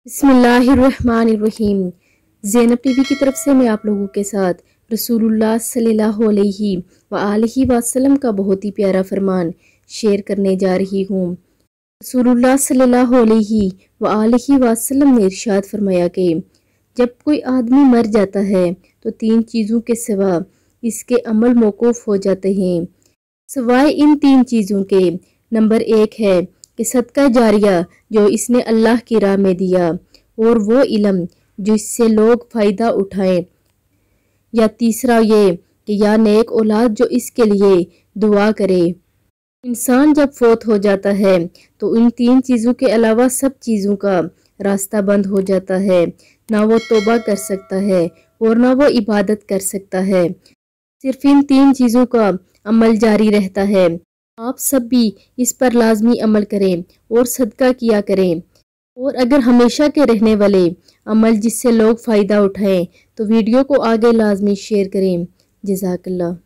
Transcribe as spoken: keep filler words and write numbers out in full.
बिस्मिल्लाहिर्रहमानिर्रहीम। ज़ैनब टीवी की तरफ से मैं आप लोगों के साथ रसूलुल्लाह सल्लल्लाहु अलैहि व आलिहि वसल्लम का बहुत ही प्यारा फरमान शेयर करने जा रही हूँ। रसूलुल्लाह सल्लल्लाहु अलैहि व आलिहि वसल्लम ने इरशाद फरमाया कि जब कोई आदमी मर जाता है तो तीन चीज़ों के सिवा इसके अमल मौकूफ़ हो जाते हैं, सिवाय इन तीन चीज़ों के। नंबर एक है कि सदका जारिया जो इसने अल्लाह की राह में दिया, और वो इल्म जो इससे लोग फ़ायदा उठाएं, या तीसरा ये कि या नेक औलाद जो इसके लिए दुआ करे। इंसान जब फौत हो जाता है तो इन तीन चीज़ों के अलावा सब चीज़ों का रास्ता बंद हो जाता है। ना वो तौबा कर सकता है और ना वो इबादत कर सकता है, सिर्फ इन तीन चीज़ों का अमल जारी रहता है। आप सब भी इस पर लाजमी अमल करें और सदका किया करें, और अगर हमेशा के रहने वाले अमल जिससे लोग फ़ायदा उठाएं तो वीडियो को आगे लाजमी शेयर करें। जज़ाकल्लाह।